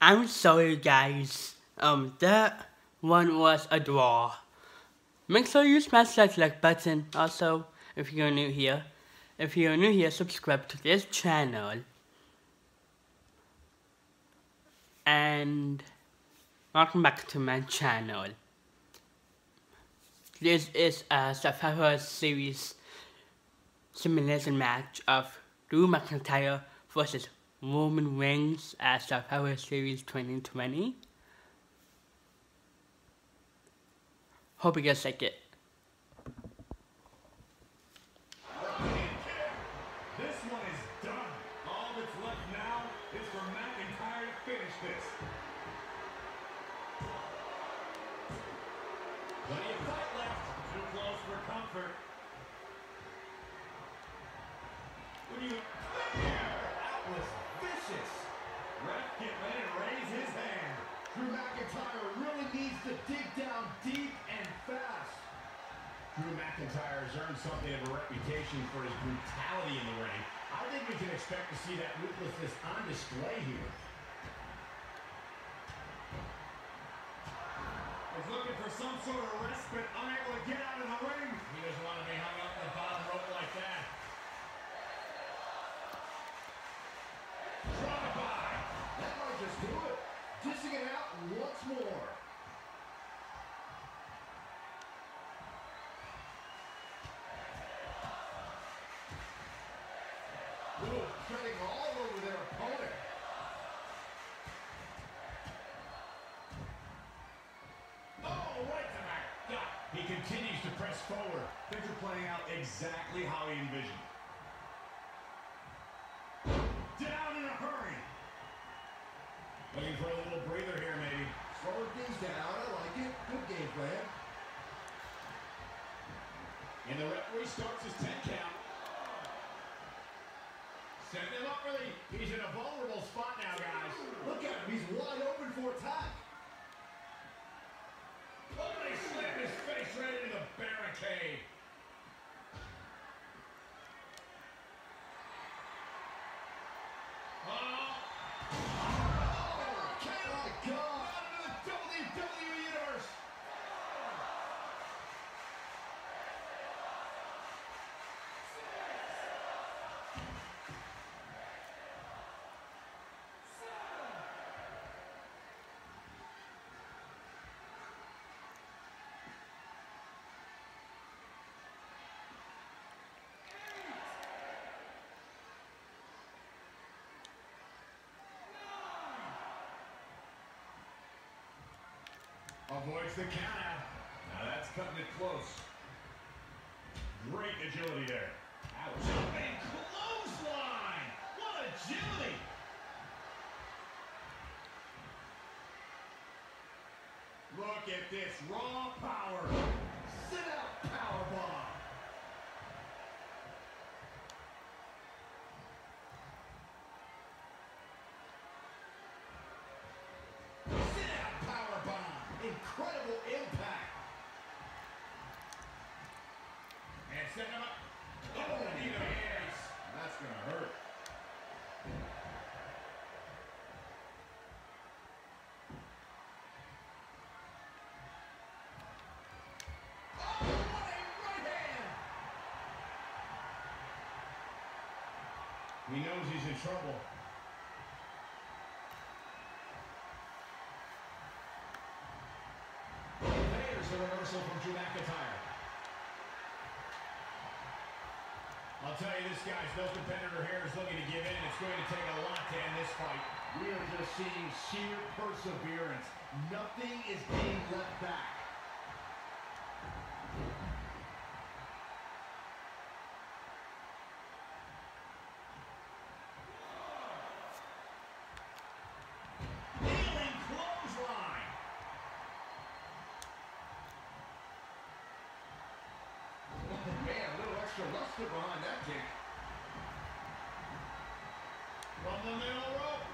I'm sorry guys, that one was a draw. Make sure you smash that like button. Also, if you're new here, subscribe to this channel. And welcome back to my channel. This is a Survivor Series simulation match of Drew McIntyre versus Roman Reigns at Survivor Series 2020. Hope you guys like it. This one is done. All that's left now is for McIntyre to finish this. Plenty of fight left. Too close for comfort. That was vicious. Ref, get ready to raise his hand. Drew McIntyre really needs to dig down deep and fast. Drew McIntyre has earned something of a reputation for his brutality in the ring. I think we can expect to see that ruthlessness on display here. He's looking for some sort of respite, unable to get out of the ring. He doesn't want to be hung up in the bottom rope like that. Drive-by. That might just do it. Dishing it out once more. Ooh, treading all over their opponent. Oh, right to that gut. He continues to press forward. Things are playing out exactly how he envisioned. Down in a hurry. Looking for a little breather here, maybe. Slowing things down. I like it. Good game plan. And the referee starts his 10 count. Setting him up he's in a vulnerable spot now, guys. Look at him. He's wide open for attack. Oh, they slammed his face right into the barricade. Oh. Avoids the count out. Now that's cutting it close. Great agility there. Ouch. And clothesline! What agility! Look at this raw power. Sit out powerbomb. Incredible impact. And set him up. Oh, knee to the face. That's going to hurt. Oh, what a right hand. He knows he's in trouble. A reversal from Drew McIntyre. I'll tell you, this guy's no competitor here is looking to give in. It's going to take a lot to end this fight. We are just seeing sheer perseverance. Nothing is being left back. Kneeling clothesline. Man, a little extra luster behind that kick. From the middle rope.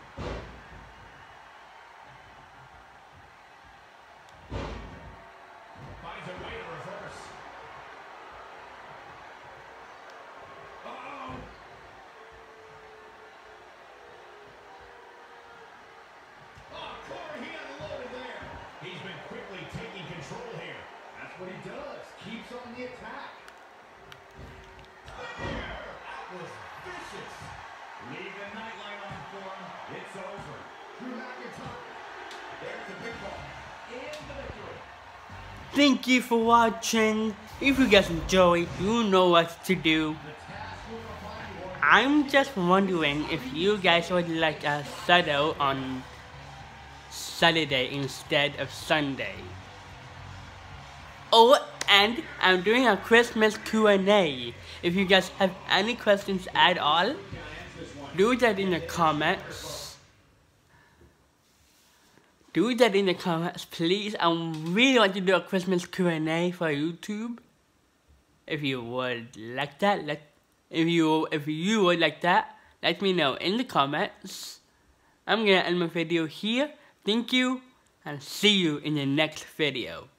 Finds a way to reverse. Uh-oh. Oh, the attack. That was vicious. Leave the nightlight on for him. It's over. Drew McIntyre. There's the big ball. In the victory. Thank you for watching. If you guys enjoyed, you know what to do. I'm just wondering if you guys would like a shadow on Saturday instead of Sunday. Oh, and I'm doing a Christmas Q&A. If you guys have any questions at all, do that in the comments. Do that in the comments, please. I really want to do a Christmas Q&A for YouTube. If you would like that, if you would like that, let me know in the comments. I'm gonna end my video here. Thank you, and see you in the next video.